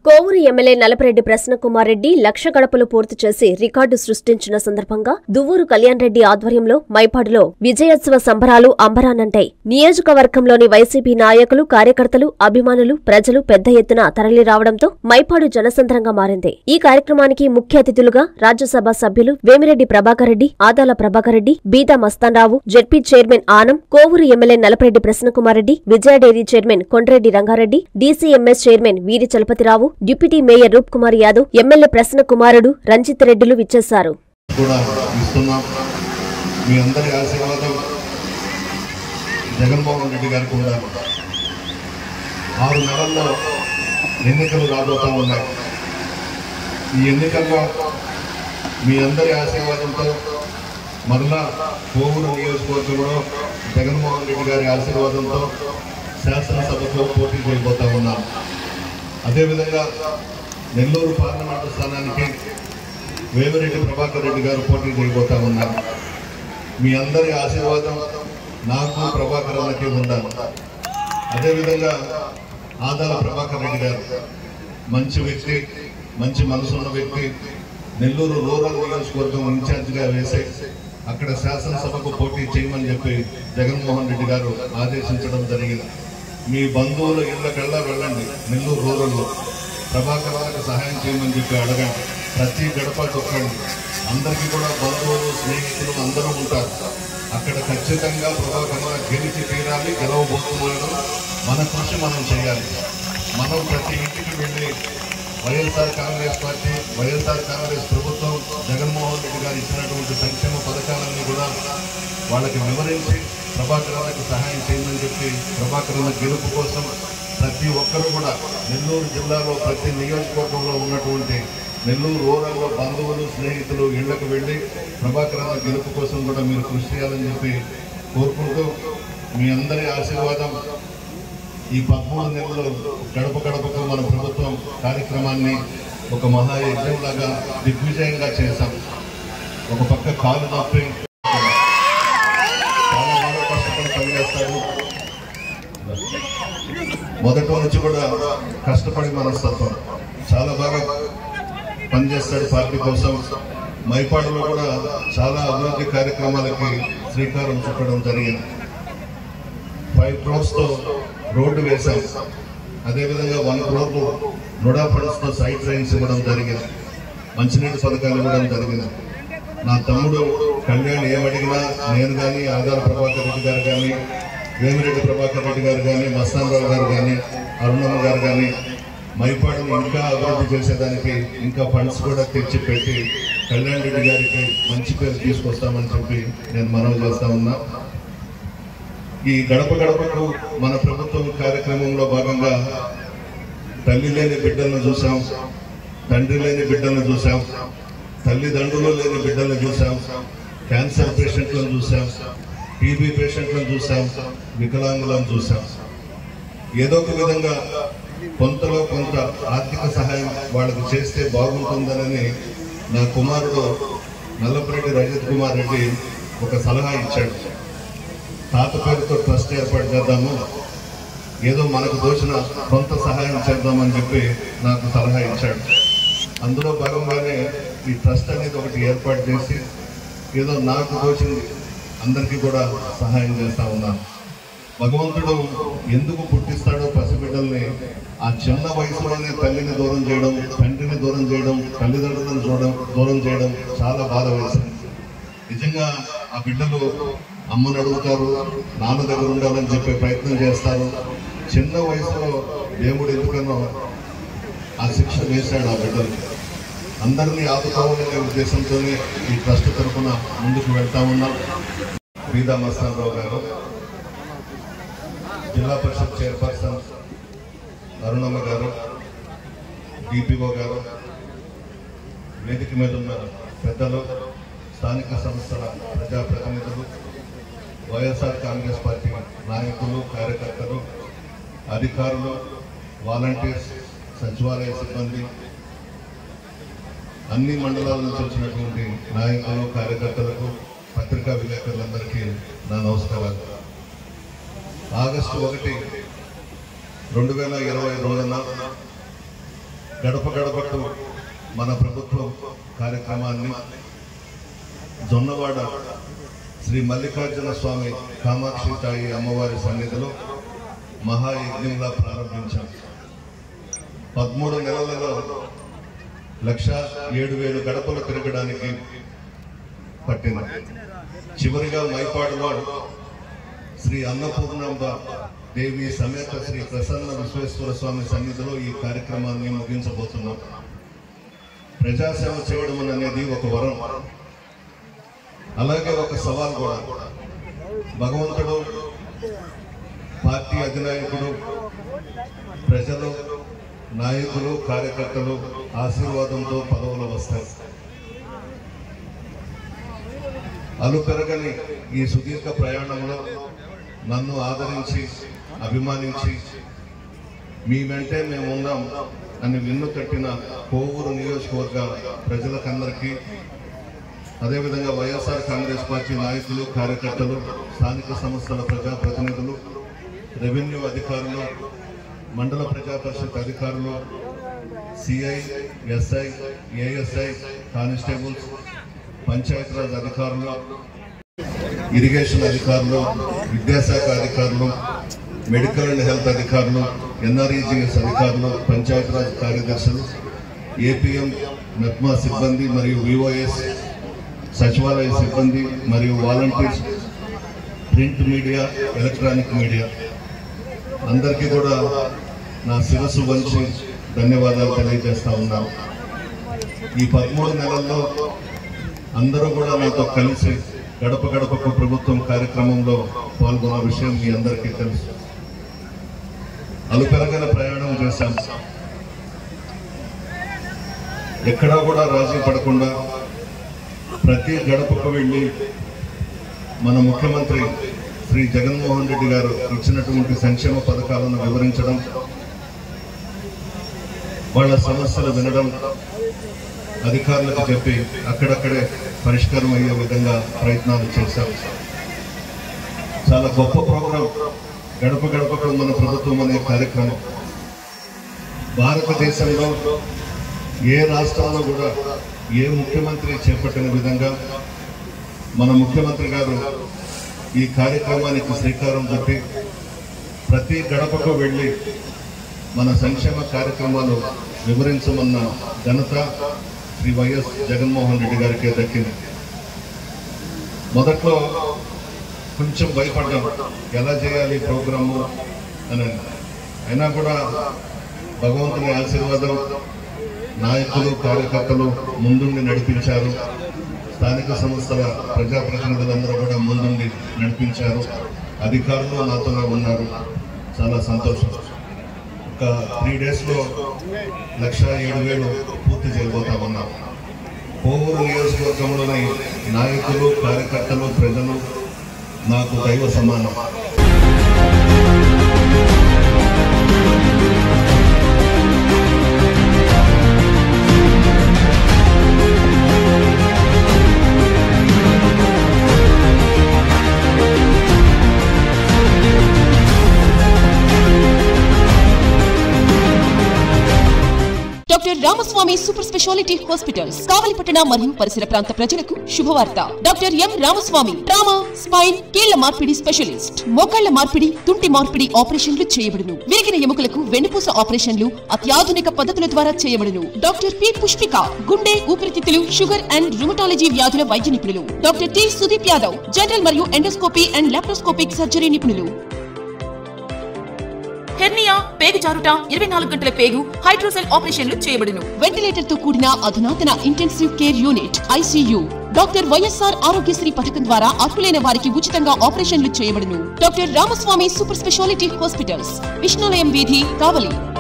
Kovur MLA Nallapareddy Prasannakumar Reddy లక్ష గడపలు పూర్తి చేసి రికార్డు సృష్టించిన సందర్భంగా దువ్వూరు కళ్యాణ్ రెడ్డి ఆధ్వర్యంలో మైపాడులో విజయోత్సవ సంబరాలు అంబరానంటాయి. నియోజకవర్గంలోని వైసీపీ నాయకులు, కార్యకర్తలు, అభిమానులు, ప్రజలు పెద్ద ఎత్తున తరలిరావడంతో మైపాడు జనసంద్రంగా మారింది. ఈ కార్యక్రమానికి ముఖ్య అతిథులుగా రాజ్యసభ సభ్యులు Vemireddy Prabhakar Reddy, Adala Prabhakar Reddy, Beeda Mastanrao, ZP chairman Anam, Kovur MLA Nallapareddy Prasannakumar Reddy, Vijaya dairy chairman Kondreddy Rangareddy, DCMS chairman Veeri Chalapathirao, deputy mayor Roop Kumar Yadav, MLA Prasanna కుమారుడు రంజిత్ రెడ్డిలు విచ్చేశారు. జగన్మోహన్ రెడ్డి గారు కూడా 6 నెలల్లో ఎన్నికలు రాబోతా ఉన్నాయి. ఈ ఎన్నికల్లో మీ అందరి ఆశీర్వాదంతో మరలా కోవూరు నియోజకవర్గంలో జగన్మోహన్ రెడ్డి గారి ఆశీర్వాదంతో శాసనసభలో పోటీ చేయబోతా ఉన్నాం. అదేవిధంగా నెల్లూరు పార్లమెంటు స్థానానికి వేమిరెడ్డి ప్రభాకర్ రెడ్డి గారు పోటీ చేయబోతా ఉన్నారు. మీ అందరి ఆశీర్వాదం నాకు, ప్రభాకర్ అన్నకి ఉండాలి. అదేవిధంగా ఆదాల ప్రభాకర్ రెడ్డి గారు మంచి వ్యక్తి, మంచి మనసున్న వ్యక్తి. నెల్లూరు రూరల్ నియోజకవర్గం ఇన్ఛార్జిగా వేసి అక్కడ శాసనసభకు పోటీ చేయమని చెప్పి జగన్మోహన్ రెడ్డి గారు ఆదేశించడం జరిగింది. మీ బంధువుల ఇళ్ళకెళ్ళా వెళ్ళండి, నెల్లూరు రూరల్లో ప్రభాకర్ గారికి సహాయం చేయమని చెప్పి అడగండి. ప్రతి గడప తొక్కండి. అందరికీ కూడా బంధువులు, స్నేహితులు అందరూ ఉంటారు. అక్కడ ఖచ్చితంగా ప్రభాకర్ గెలిచి తీరాలి. గెలవబోతున్నాడు. మన కృషి మనం చేయాలి. మనం ప్రతి ఇంటికి వెళ్ళి YSR congress party, YSR congress ప్రభుత్వం జగన్మోహన్ రెడ్డి గారు ఇచ్చినటువంటి సంక్షేమ పథకాలన్నీ కూడా వాళ్ళకి వివరించి ప్రభాకర్ సహాయం చేయమని చెప్పి ప్రభాకర్ గెలుపు కోసం ప్రతి ఒక్కరూ కూడా నెల్లూరు జిల్లాలో ప్రతి నియోజకవర్గంలో ఉన్నటువంటి నెల్లూరు రూరల్లో బంధువులు, స్నేహితులు ఇళ్లకు వెళ్ళి ప్రభాకర్ గెలుపు కోసం కూడా మీరు కృషి చేయాలని చెప్పి కోరుకుంటూ మీ అందరి ఆశీర్వాదం ఈ 13 నెలలు గడప గడపకు మన ప్రభుత్వం కార్యక్రమాన్ని ఒక మహాయజ్ఞంలాగా దిగ్విజయంగా చేశాం. ఒక పక్క కాలు నొప్పి, పనిచేస్తారు. మొదటి నుంచి కూడా కష్టపడి మనస్తత్వం, చాలా బాగా పనిచేస్తాడు పార్టీ కోసం. మైపాడులో కూడా చాలా అభివృద్ధి కార్యక్రమాలకి శ్రీకారం చుట్టడం జరిగింది. 5 crores రోడ్డు వేశాం. అదేవిధంగా 1 crore నోడా ఫండ్స్తో సైట్ రైన్స్ ఇవ్వడం జరిగింది. మంచినీటి పథకాలు ఇవ్వడం జరిగింది. నా తమ్ముడు కళ్యాణ్ ఏమడిగినా నేను కానీ, ఆదాల ప్రభాకర్ రెడ్డి గారు కానీ, వేమిరెడ్డి ప్రభాకర్ రెడ్డి గారు కానీ, మస్తాన్రావు గారు కానీ, అరుణమ్మ గారు కానీ మైపాడుని ఇంకా అభివృద్ధి చేసేదానికి ఇంకా ఫండ్స్ కూడా తెచ్చి పెట్టి కళ్యాణ్ రెడ్డి గారికి మంచి పేరు తీసుకొస్తామని చెప్పి నేను మనవి చేస్తా ఉన్నా. ఈ గడప గడపకు మన ప్రభుత్వం కార్యక్రమంలో భాగంగా తల్లి లేని బిడ్డలను చూసాం, తండ్రి లేని బిడ్డలను చూసాం, తల్లిదండ్రులు లేని బిడ్డలను చూసాం, క్యాన్సర్ పేషెంట్లను చూసాం, టీబీ పేషెంట్లను చూసాం, వికలాంగులను చూసాం. ఏదో ఒక విధంగా కొంతలో కొంత ఆర్థిక సహాయం వాళ్ళకి చేస్తే బాగుంటుందనని నా కుమారుడు నల్లపరెడ్డి రజత్ కుమార్ రెడ్డి ఒక సలహా ఇచ్చాడు. తాత పేరుతో ట్రస్ట్ ఏర్పాటు చేద్దాము, ఏదో మనకు దోచిన కొంత సహాయం చేద్దామని చెప్పి నాకు సలహా ఇచ్చాడు. అందులో భాగంగానే ఈ ట్రస్ట్ అనేది ఒకటి ఏర్పాటు చేసి ఏదో నాకు దోచింది అందరికీ కూడా సహాయం చేస్తా ఉన్నాను. భగవంతుడు ఎందుకు పుట్టిస్తాడో పసిబిడ్డల్ని ఆ చిన్న వయసులోనే తల్లిని దూరం చేయడం, తండ్రిని దూరం చేయడం, తల్లిదండ్రులను దూరం చేయడం చాలా బాధ వేసింది. నిజంగా ఆ బిడ్డలు అమ్మను అడుగుతారు, నాన్న దగ్గర ఉండాలని చెప్పే ప్రయత్నం చేస్తారు. చిన్న వయసులో దేవుడు ఎందుకనో ఆ శిక్ష వేశాడు ఆ బిడ్డలు. అందరినీ ఆదుకోవాలనే ఉద్దేశంతోనే ఈ ట్రస్ట్ తరఫున ముందుకు వెళ్తా ఉన్నాం. బీదా మస్తాన్రావు గారు, జిల్లా పరిషత్ చైర్పర్సన్ అరుణమ్మ గారు, డిపిఓ గారు, వేదిక మీద ఉన్న పెద్దలు, స్థానిక సంస్థల ప్రజాప్రతినిధులు, వైఎస్ఆర్ కాంగ్రెస్ పార్టీ నాయకులు, కార్యకర్తలు, అధికారులు, వాలంటీర్స్, సచివాలయ సిబ్బంది, అన్ని మండలాల నుంచి వచ్చినటువంటి నాయకులు, కార్యకర్తలకు, పత్రికా విలేకరులందరికీ నా నమస్కారాలు. ఆగస్టు 1, 2022 గడప గడపకు మన ప్రభుత్వం కార్యక్రమాన్ని జొన్నవాడ శ్రీ మల్లికార్జున స్వామి కామాక్షి తాయి అమ్మవారి సన్నిధిలో మహాయజ్ఞంగా ప్రారంభించాం. 13 నెలలలో 1,07,000 గడపలు తిరగడానికి పట్టింది. చివరిగా మైపాడులో శ్రీ అన్నపూర్ణాంబ దేవి సమేత శ్రీ ప్రసన్న విశ్వేశ్వర స్వామి సన్నిధిలో ఈ కార్యక్రమాన్ని ముగించబోతున్నాం. ప్రజాసేవ చేయడం అనేది ఒక వరం, అలాగే ఒక సవాల్ కూడా. భగవంతుడు, పార్టీ అధినాయకుడు, ప్రజలు, నాయకులు, కార్యకర్తలు ఆశీర్వాదంతో పదవులు వస్తాయి. అలుపెరగని ఈ సుదీర్ఘ ప్రయాణంలో నన్ను ఆదరించి అభిమానించి మీ వెంటే మేము ఉన్నాం అని విన్ను కట్టిన కోవూరు నియోజకవర్గ ప్రజలకందరికీ, అదేవిధంగా వైఎస్ఆర్ కాంగ్రెస్ పార్టీ నాయకులు, కార్యకర్తలు, స్థానిక సంస్థల ప్రజాప్రతినిధులు, రెవెన్యూ అధికారులు, మండల ప్రజా పరిషత్ అధికారులు, CI, SI, ASI, constables, Panchayati Raj అధికారులు, ఇరిగేషన్ అధికారులు, విద్యాశాఖ అధికారులు, మెడికల్ అండ్ హెల్త్ అధికారులు, ఎన్ఆర్ఈజీఎస్ అధికారులు, పంచాయతీరాజ్ కార్యదర్శులు, ఏపీఎం, మెప్మా సిబ్బంది మరియు విఓఎస్, సచివాలయ సిబ్బంది మరియు volunteers, print media, electronic media అందరికీ కూడా నా శిరస్సు వంచి ధన్యవాదాలు తెలియజేస్తా ఉన్నాను. ఈ 13 నెలల్లో అందరూ కూడా నాతో కలిసి గడప గడపకు ప్రభుత్వం కార్యక్రమంలో పాల్గొన్న విషయం మీ అందరికీ తెలుసు. అలుపెరగని ప్రయాణం చేశాం. ఎక్కడా కూడా రాజీ పడకుండా ప్రతి గడపకు వెళ్ళి మన ముఖ్యమంత్రి శ్రీ జగన్మోహన్ రెడ్డి గారు ఇచ్చినటువంటి సంక్షేమ పథకాలను వివరించడం, వాళ్ళ సమస్యలు వినడం, అధికారులకు చెప్పి అక్కడక్కడే పరిష్కారం అయ్యే విధంగా ప్రయత్నాలు చేశారు. చాలా గొప్ప ప్రోగ్రాం గడప గడపకు మన ప్రభుత్వం అనే కార్యక్రమం. భారతదేశంలో ఏ రాష్ట్రంలో కూడా ఏ ముఖ్యమంత్రి చేపట్టిన విధంగా మన ముఖ్యమంత్రి గారు ఈ కార్యక్రమానికి శ్రీకారం చుట్టి ప్రతి గడపకు వెళ్ళి మన సంక్షేమ కార్యక్రమాలు వివరించమన్న ఘనత శ్రీ వైఎస్ జగన్మోహన్ రెడ్డి గారికి దక్కింది. మొదట్లో కొంచెం భయపడ్డాం, ఎలా చేయాలి ప్రోగ్రాము అని. అయినా కూడా భగవంతుని ఆశీర్వాదం, నాయకులు, కార్యకర్తలు ముందుండి నడిపించారు. స్థానిక సంస్థల ప్రజాప్రతినిధులందరూ కూడా ముందుండి నడిపించారు. అధికారులు నాతోనే ఉన్నారు. చాలా సంతోషం. ఒక 3 డేస్లో 1,07,000 పూర్తి చేయబోతా ఉన్నాం. కోవూరు నియోజకవర్గంలోని నాయకులు, కార్యకర్తలు, ప్రజలు నాకు దైవ సమానం. Doctor Ramaswamy super speciality hospitals కావలిపట్టణ మరియు పరిసర ప్రాంత ప్రజలకు శుభవార్త. Doctor M Ramaswamy trauma, spine, కీళ్ల మార్పిడి స్పెషలిస్ట్. మోకాళ్ల మార్పిడి, తుంటి మార్పిడి ఆపరేషన్లు చేయబడును. విరిగిన ఎముకలకు వెన్నుపూస ఆపరేషన్లు అత్యాధునిక పద్ధతుల ద్వారా చేయబడును. డాక్టర్ పి పుష్పిక గుండె, ఊపిరితిత్తులు, షుగర్ అండ్ రుమటాలజీ వ్యాధుల వైద్య నిపుణులు. Doctor T Sudeep Yadav general మరియు ఎండోస్కోపీ అండ్ లాప్రోస్కోపిక్ సర్జరీ నిపుణులు. హెర్నియా, పేగు జారుట, 24 గంటల పేగు, హైడ్రోసెల్ ఆపరేషన్లు చేయబడును. వెంటిలేటర్ తో కూడిన అధునాతన intensive care unit ICU. Doctor YSR Aarogyasri పథకం ద్వారా అర్హులైన వారికి ఉచితంగా ఆపరేషన్లు చేయబడును. Doctor Ramaswamy super speciality hospitals, Vishnulayam వీధి, కావలి.